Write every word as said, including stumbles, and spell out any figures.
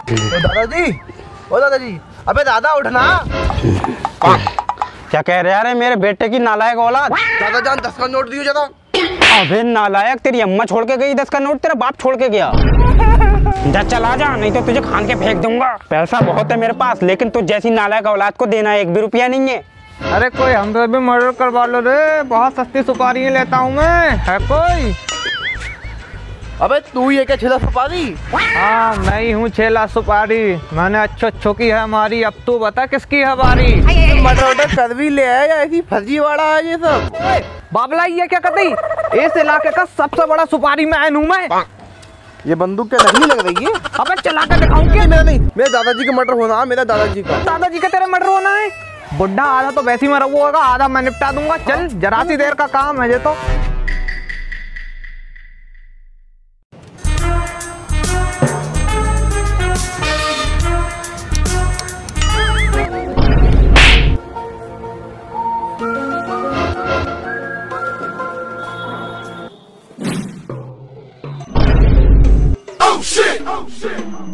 दादाजी, ओ दादाजी, अबे दादा उठना। क्या कह रहे यार मेरे बेटे की नालायक औलाद। दादा जान दस का नोट दियो जरा। अबे नालायक, तेरी अम्मा छोड़ के गई दस का नोट, तेरा बाप छोड़ के गया। जा चला जा, नहीं तो तुझे खान के फेंक दूंगा। पैसा बहुत है मेरे पास, लेकिन तू जैसी नालायक औलाद को देना एक भी रुपया नहीं है। अरे कोई हमसे भी मर्डर करवा लो रे, बहुत सस्ती सुपारी लेता हूँ मैं। है कोई? अबे तू ये क्या छेला सुपारी? हाँ मैं ही हूँ छेला सुपारी। मैंने अच्छो अच्छो की है हमारी। अब तू बता किसकी है बारी? मर्डर वर्डर कर भी ले है या ऐसी फर्जीवाड़ा है ये सब? बाबला ये क्या कहती? इस इलाके का सबसे बड़ा सुपारी मैन हूँ मैं। ये बंदूक क्या नकली लग रही है? अबे चला कर दिखाऊं क्या? मेरा नहीं, मेरे दादाजी का मर्डर होना है। मेरा दादाजी का। दादाजी का तेरे मर्डर होना है? बुढ़ा आधा तो वैसे ही मरा हुआ होगा, आधा मैं निपटा दूंगा। चल जरा सी देर का काम है ये तो। Oh shit! Oh shit!